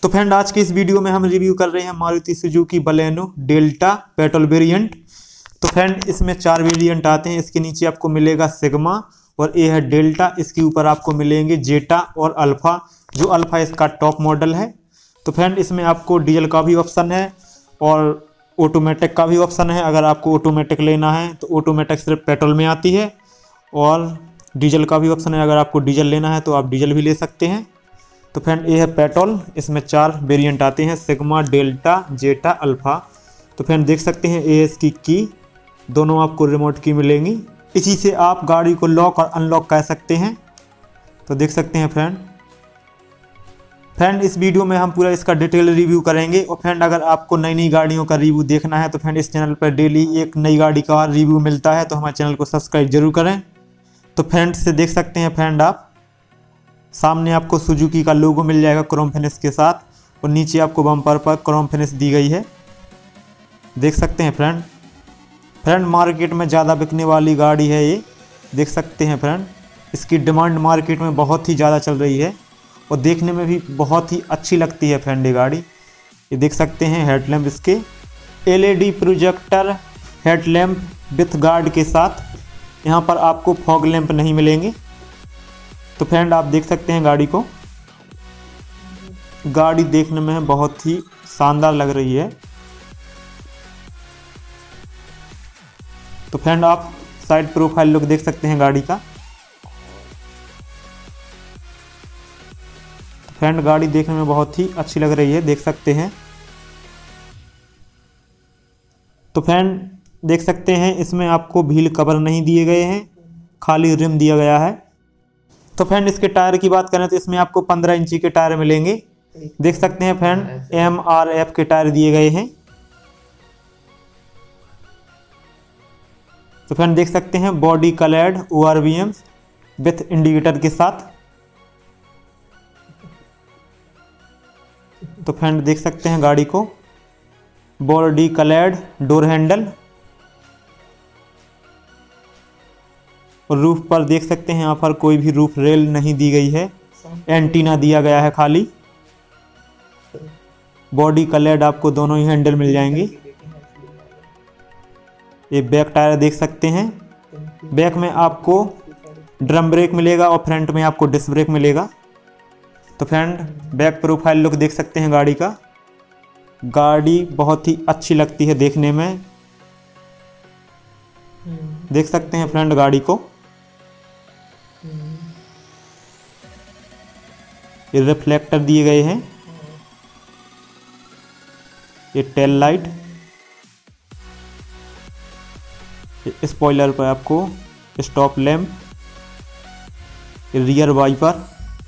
तो फ्रेंड आज के इस वीडियो में हम रिव्यू कर रहे हैं Maruti Suzuki Baleno Delta petrol variant. तो फ्रेंड इसमें 4 वेरिएंट आते हैं। इसके नीचे आपको मिलेगा सिग्मा और ये है डेल्टा। इसके ऊपर आपको मिलेंगे जेटा और अल्फा, जो अल्फा इसका टॉप मॉडल है। तो फ्रेंड इसमें आपको डीजल का भी ऑप्शन है और ऑटोमेटिक का भी ऑप्शन है। अगर आपको ऑटोमेटिक लेना है तो ऑटोमेटिक सिर्फ पेट्रोल में आती है और डीजल का भी ऑप्शन है। अगर आपको डीजल लेना है तो आप डीजल भी ले सकते हैं। तो फ्रेंड ये है पेट्रोल, इसमें 4 वेरिएंट आते हैं, सिग्मा, डेल्टा, जेटा, अल्फा। तो फ्रेंड देख सकते हैं एएस की दोनों आपको रिमोट की मिलेंगी। इसी से आप गाड़ी को लॉक और अनलॉक कर सकते हैं। तो देख सकते हैं फ्रेंड इस वीडियो में हम पूरा इसका डिटेल रिव्यू करेंगे। और फ्रेंड अगर आपको नई नई गाड़ियों का रिव्यू देखना है तो फ्रेंड इस चैनल पर डेली एक नई गाड़ी का रिव्यू मिलता है, तो हमारे चैनल को सब्सक्राइब जरूर करें। तो फ्रेंड से देख सकते हैं फ्रेंड आप सामने आपको सुजुकी का लोगो मिल जाएगा क्रोम फिनिश के साथ, और नीचे आपको बम्पर पर क्रोम फिनिश दी गई है। देख सकते हैं फ्रेंड मार्केट में ज़्यादा बिकने वाली गाड़ी है ये। देख सकते हैं फ्रेंड इसकी डिमांड मार्केट में बहुत ही ज़्यादा चल रही है और देखने में भी बहुत ही अच्छी लगती है फ्रेंड ये गाड़ी। ये देख सकते हैं हेडलैम्प इसके LED projector headlamp with guard के साथ। यहाँ पर आपको फॉग लैंप नहीं मिलेंगे। तो फ्रेंड आप देख सकते हैं गाड़ी को, गाड़ी देखने में बहुत ही शानदार लग रही है। तो फ्रेंड आप साइड प्रोफाइल लुक देख सकते हैं गाड़ी का। फ्रेंड गाड़ी देखने में बहुत ही अच्छी लग रही है, देख सकते हैं। तो फ्रेंड देख सकते हैं इसमें आपको व्हील कवर नहीं दिए गए हैं, खाली रिम दिया गया है। तो फ्रेंड इसके टायर की बात करें तो इसमें आपको 15 इंची के टायर मिलेंगे। देख सकते हैं फ्रेंड MRF के टायर दिए गए हैं। तो फ्रेंड देख सकते हैं body coloured ORVM with indicator के साथ। तो फ्रेंड देख सकते हैं गाड़ी को बॉडी कलर्ड डोर हैंडल, और रूफ पर देख सकते हैं यहाँ पर कोई भी रूफ रेल नहीं दी गई है, एंटीना दिया गया है खाली। बॉडी कलर्ड आपको दोनों ही हैंडल मिल जाएंगे। ये बैक टायर देख सकते हैं, बैक में आपको ड्रम ब्रेक मिलेगा और फ्रंट में आपको डिस्क ब्रेक मिलेगा। तो फ्रेंड बैक प्रोफाइल लुक देख सकते हैं गाड़ी का, गाड़ी बहुत ही अच्छी लगती है देखने में। देख सकते हैं फ्रेंड गाड़ी को, ये रिफ्लेक्टर दिए गए हैं, ये टेल लाइट, स्पॉइलर पर आपको स्टॉप लैंप, रियर वाइपर,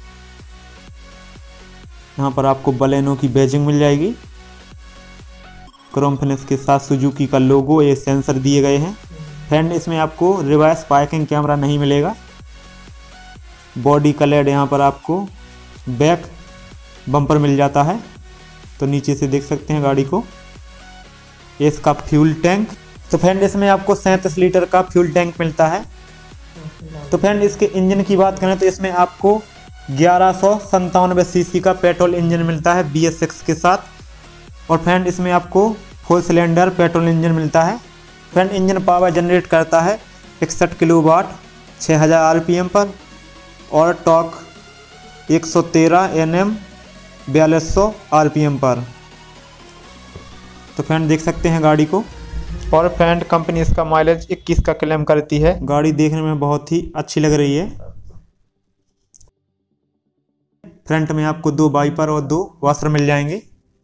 यहाँ पर आपको बलेनो की बैजिंग मिल जाएगी क्रोम फिनिश के साथ, सुजुकी का लोगो, ये सेंसर दिए गए हैं। फ्रेंड इसमें आपको रिवर्स पार्किंग कैमरा नहीं मिलेगा। बॉडी कलर्ड यहाँ पर आपको बैक बम्पर मिल जाता है। तो नीचे से देख सकते हैं गाड़ी को, ये इसका फ्यूल टैंक। तो फ्रेंड इसमें आपको 37 लीटर का फ्यूल टैंक मिलता है। तो फ्रेंड इसके इंजन की बात करें तो इसमें आपको 1197 सीसी का पेट्रोल इंजन मिलता है BS6 के साथ। और फ्रेंड इसमें आपको 4 सिलेंडर पेट्रोल इंजन मिलता है। फ्रेंड इंजन पावर जनरेट करता है 61 किलोवाट 6000 RPM पर, और टॉर्क 113 Nm 4200 RPM पर। तो फ्रेंड देख सकते हैं गाड़ी को, और फ्रेंड कंपनी इसका माइलेज 21 का क्लेम करती है। गाड़ी देखने में बहुत ही अच्छी लग रही है। फ्रंट में आपको 2 वाइपर और 2 वॉशर मिल जाएंगे।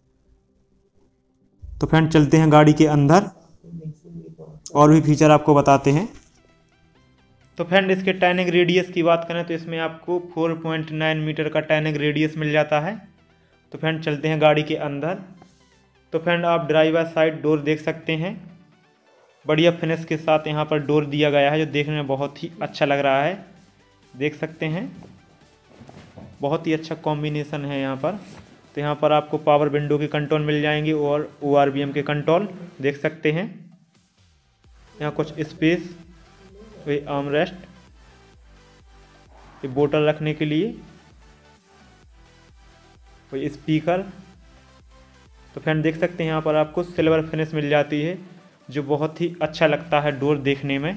तो फ्रेंड चलते हैं गाड़ी के अंदर और भी फीचर आपको बताते हैं। तो फ्रेंड इसके टर्निंग रेडियस की बात करें तो इसमें आपको 4.9 मीटर का टर्निंग रेडियस मिल जाता है। तो फ्रेंड चलते हैं गाड़ी के अंदर। तो फ्रेंड आप ड्राइवर साइड डोर देख सकते हैं, बढ़िया फिनिश के साथ यहाँ पर डोर दिया गया है, जो देखने में बहुत ही अच्छा लग रहा है। देख सकते हैं बहुत ही अच्छा कॉम्बिनेशन है यहाँ पर। तो यहाँ पर आपको पावर विंडो के कंट्रोल मिल जाएंगे और ORVM के कंट्रोल देख सकते हैं। यहाँ कुछ स्पेस, आर्मरेस्ट, ये बोतल रखने के लिए, और स्पीकर। तो फ्रेंड देख सकते हैं यहाँ पर आपको सिल्वर फिनिश मिल जाती है, जो बहुत ही अच्छा लगता है डोर देखने में।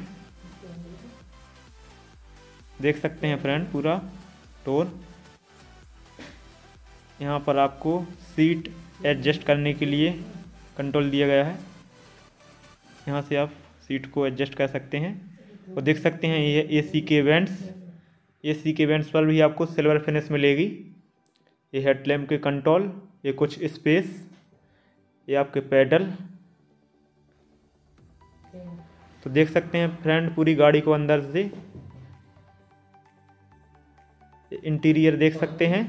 देख सकते हैं फ्रेंड पूरा डोर। यहाँ पर आपको सीट एडजस्ट करने के लिए कंट्रोल दिया गया है, यहाँ से आप सीट को एडजस्ट कर सकते हैं। और देख सकते हैं ये एसी के वेंट्स पर भी आपको सिल्वर फिनिश मिलेगी। ये हेडलैम्प के कंट्रोल, ये कुछ स्पेस, ये आपके पैडल। तो देख सकते हैं फ्रेंड पूरी गाड़ी को अंदर से। इंटीरियर देख सकते हैं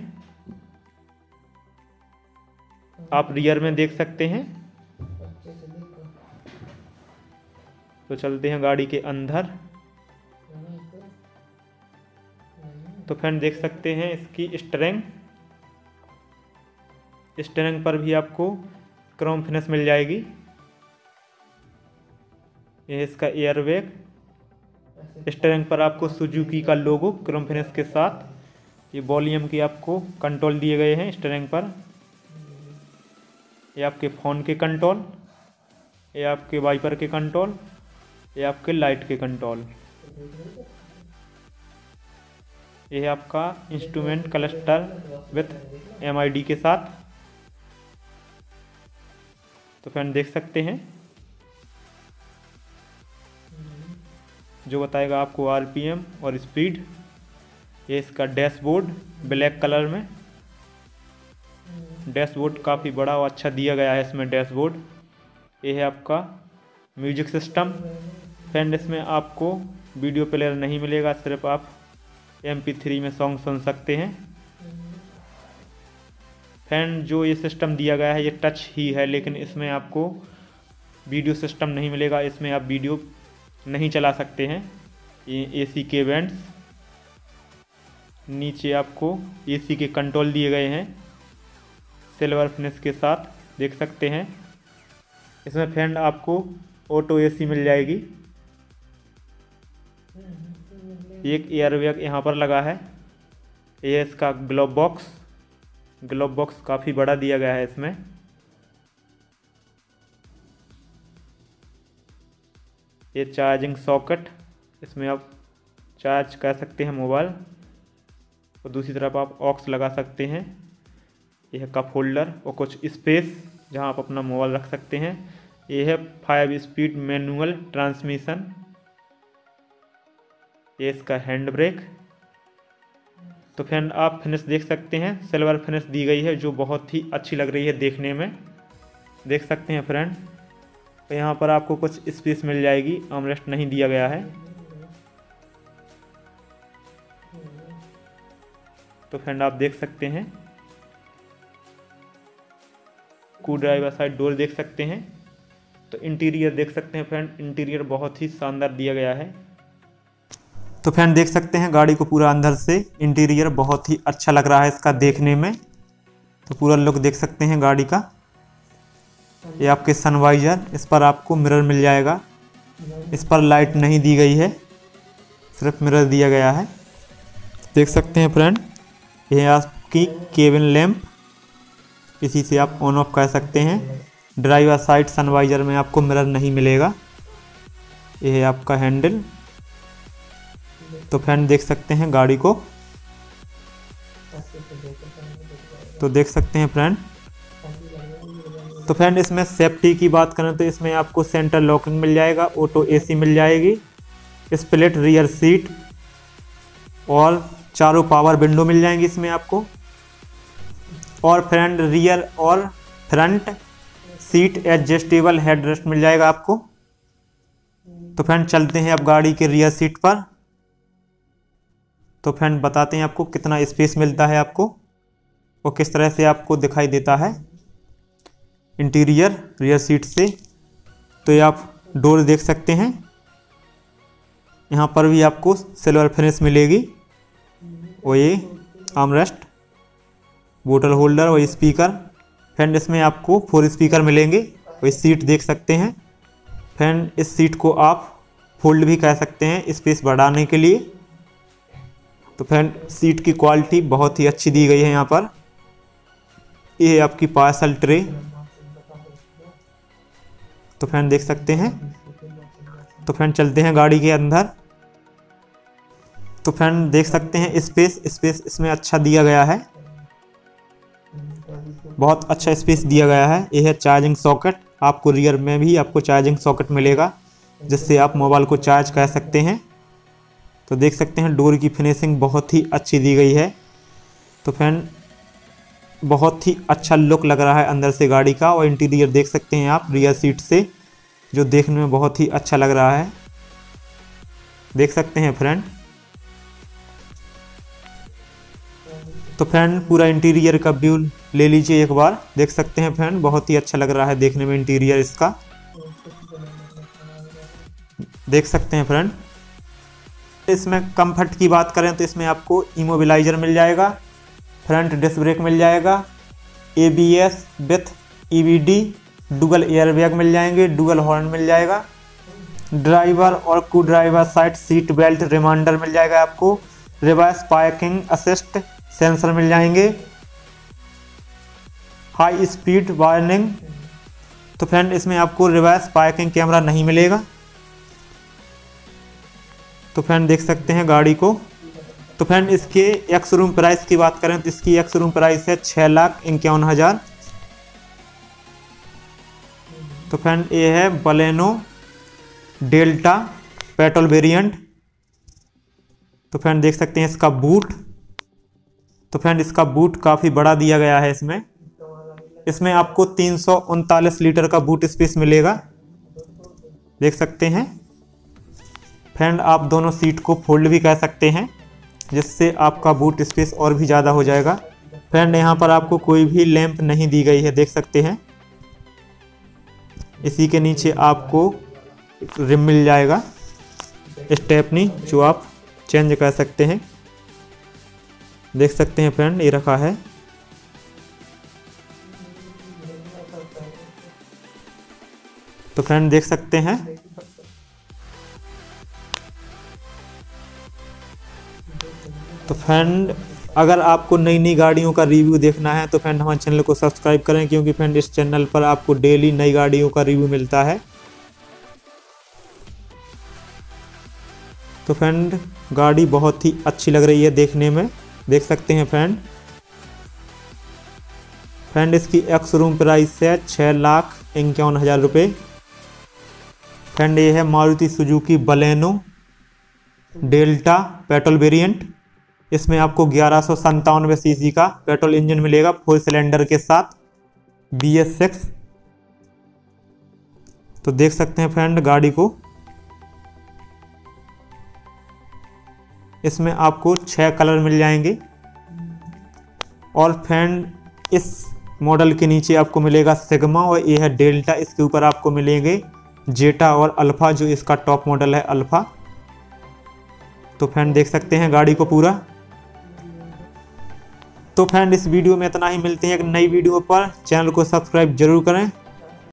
आप, रियर में देख सकते हैं। तो चलते हैं गाड़ी के अंदर। तो फ्रेंड देख सकते हैं इसकी स्टीयरिंग पर भी आपको क्रोम फिनिश मिल जाएगी। यह इसका एयरबैग। स्टीयरिंग पर आपको सुजुकी का लोगो क्रोम फिनिश के साथ। ये वॉल्यूम की आपको कंट्रोल दिए गए हैं स्टीयरिंग पर। ये आपके फ़ोन के कंट्रोल, ये आपके वाइपर के कंट्रोल, ये आपके लाइट के कंट्रोल। ये है आपका इंस्ट्रूमेंट क्लस्टर विथ MID के साथ। तो फ्रेंड देख सकते हैं जो बताएगा आपको RPM और स्पीड। ये इसका डैशबोर्ड ब्लैक कलर में। डैशबोर्ड काफ़ी बड़ा और अच्छा दिया गया है इसमें डैशबोर्ड। ये है आपका म्यूजिक सिस्टम। फ्रेंड इसमें आपको वीडियो प्लेयर नहीं मिलेगा, सिर्फ आप MP3 में सॉन्ग सुन सकते हैं। फ्रेंड जो ये सिस्टम दिया गया है ये टच ही है, लेकिन इसमें आपको वीडियो सिस्टम नहीं मिलेगा, इसमें आप वीडियो नहीं चला सकते हैं। ये AC के वेंट्स, नीचे आपको AC के कंट्रोल दिए गए हैं सिल्वर फिनिश के साथ, देख सकते हैं। इसमें फ्रेंड आपको ऑटो AC मिल जाएगी। एक एयरबैग यहाँ पर लगा है। ये इसका ग्लोव बॉक्स काफ़ी बड़ा दिया गया है इसमें। ये चार्जिंग सॉकेट, इसमें आप चार्ज कर सकते हैं मोबाइल, और दूसरी तरफ आप ऑक्स लगा सकते हैं। यह कप होल्डर और कुछ स्पेस जहां आप अपना मोबाइल रख सकते हैं। यह है 5 स्पीड मैनुअल ट्रांसमिशन। ये इसका हैंड ब्रेक। तो फ्रेंड आप फिनिश देख सकते हैं, सिल्वर फिनिश दी गई है जो बहुत ही अच्छी लग रही है देखने में, देख सकते हैं फ्रेंड। तो यहाँ पर आपको कुछ स्पेस मिल जाएगी, आर्मरेस्ट नहीं दिया गया है। तो फ्रेंड आप देख सकते हैं ड्राइवर साइड डोर देख सकते हैं। तो इंटीरियर देख सकते हैं फ्रेंड, इंटीरियर बहुत ही शानदार दिया गया है। तो फ्रेंड देख सकते हैं गाड़ी को पूरा अंदर से इंटीरियर बहुत ही अच्छा लग रहा है इसका देखने में। तो पूरा लुक देख सकते हैं गाड़ी का। ये आपके सनवाइजर, इस पर आपको मिरर मिल जाएगा। इस पर लाइट नहीं दी गई है, सिर्फ मिरर दिया गया है, देख सकते हैं फ्रेंड। यह आपकी केबिन लैंप, इसी से आप ऑन ऑफ कर सकते हैं। ड्राइवर साइड सनवाइजर में आपको मिरर नहीं मिलेगा। यह है आपका हैंडल। तो फ्रेंड देख सकते हैं गाड़ी को, तो देख सकते हैं फ्रेंड। तो फ्रेंड इसमें सेफ्टी की बात करें तो इसमें आपको सेंटर लॉकिंग मिल जाएगा, ऑटो AC मिल जाएगी, स्प्लिट रियर सीट और चारों पावर विंडो मिल जाएंगी इसमें आपको। और फ्रेंड रियर और फ्रंट सीट एडजस्टेबल हेडरेस्ट मिल जाएगा आपको। तो फ्रेंड चलते हैं अब गाड़ी के रियर सीट पर। तो फ्रेंड बताते हैं आपको कितना स्पेस मिलता है आपको और किस तरह से आपको दिखाई देता है इंटीरियर रियर सीट से। तो ये आप डोर देख सकते हैं, यहाँ पर भी आपको सिल्वर फिनिश मिलेगी। और ये आर्मरेस्ट, बोतल होल्डर और स्पीकर। फ्रेंड इसमें आपको 4 स्पीकर मिलेंगे। और इस सीट देख सकते हैं फ्रेंड, इस सीट को आप फोल्ड भी कर सकते हैं स्पेस बढ़ाने के लिए। तो फ्रेंड सीट की क्वालिटी बहुत ही अच्छी दी गई है यहाँ पर। ये है आपकी पार्सल ट्रे। तो फ्रेंड देख सकते हैं। तो फ्रेंड चलते हैं गाड़ी के अंदर। तो फ्रेंड देख सकते हैं स्पेस इसमें अच्छा दिया गया है, बहुत अच्छा स्पेस दिया गया है। यह है चार्जिंग सॉकेट, आपको रियर में भी आपको चार्जिंग सॉकेट मिलेगा जिससे आप मोबाइल को चार्ज कर सकते हैं। तो देख सकते हैं डोर की फिनिशिंग बहुत ही अच्छी दी गई है। तो फ्रेंड बहुत ही अच्छा लुक लग रहा है अंदर से गाड़ी का, और इंटीरियर देख सकते हैं आप रियर सीट से, जो देखने में बहुत ही अच्छा लग रहा है। देख सकते हैं फ्रेंड। तो फ्रेंड पूरा इंटीरियर का व्यू ले लीजिए एक बार। देख सकते हैं फ्रेंड बहुत ही अच्छा लग रहा है देखने में इंटीरियर इसका। देख सकते हैं फ्रेंड। इसमें कंफर्ट की बात करें तो इसमें आपको इमोबिलाइजर मिल जाएगा, फ्रंट डिस्क ब्रेक मिल जाएगा, ABS with EBD, dual airbag मिल जाएंगे, डुअल हॉर्न मिल जाएगा, ड्राइवर और को driver side seat belt reminder मिल जाएगा आपको, रिवर्स पार्किंग असिस्ट सेंसर मिल जाएंगे, हाई स्पीड वार्निंग। तो फ्रेंड इसमें आपको रिवर्स पार्किंग कैमरा नहीं मिलेगा। तो फ्रेंड देख सकते हैं गाड़ी को। तो फ्रेंड इसके एक्स शोरूम प्राइस की बात करें तो इसकी एक्स शोरूम प्राइस है 6,51,000। तो फ्रेंड ये है बलेनो डेल्टा पेट्रोल वेरिएंट। तो फ्रेंड देख सकते हैं इसका बूट। तो फ्रेंड इसका बूट काफ़ी बड़ा दिया गया है इसमें आपको 339 लीटर का बूट स्पेस मिलेगा। देख सकते हैं फ्रेंड। आप दोनों सीट को फोल्ड भी कर सकते हैं जिससे आपका बूट स्पेस और भी ज़्यादा हो जाएगा। फ्रेंड यहाँ पर आपको कोई भी लैंप नहीं दी गई है, देख सकते हैं। इसी के नीचे आपको रिम मिल जाएगा स्टेपनी, जो आप चेंज कर सकते हैं। देख सकते हैं फ्रेंड ये रखा है। तो फ्रेंड देख सकते हैं। तो फ्रेंड अगर आपको नई नई गाड़ियों का रिव्यू देखना है तो फ्रेंड हमारे चैनल को सब्सक्राइब करें, क्योंकि फ्रेंड इस चैनल पर आपको डेली नई गाड़ियों का रिव्यू मिलता है। तो फ्रेंड गाड़ी बहुत ही अच्छी लग रही है देखने में, देख सकते हैं फ्रेंड। फ्रेंड इसकी एक्स शोरूम प्राइस है 6,51,000 रुपये। फ्रेंड ये है Maruti Suzuki Baleno Delta petrol variant. इसमें आपको 1197 सीसी का पेट्रोल इंजन मिलेगा 4 सिलेंडर के साथ BS6। तो देख सकते हैं फ्रेंड गाड़ी को। इसमें आपको 6 कलर मिल जाएंगे। और फ्रेंड इस मॉडल के नीचे आपको मिलेगा सिग्मा, और ये है डेल्टा। इसके ऊपर आपको मिलेंगे जेटा और अल्फा, जो इसका टॉप मॉडल है अल्फा। तो फ्रेंड देख सकते हैं गाड़ी को पूरा। तो फ्रेंड इस वीडियो में इतना ही। मिलते हैं एक नई वीडियो पर। चैनल को सब्सक्राइब जरूर करें।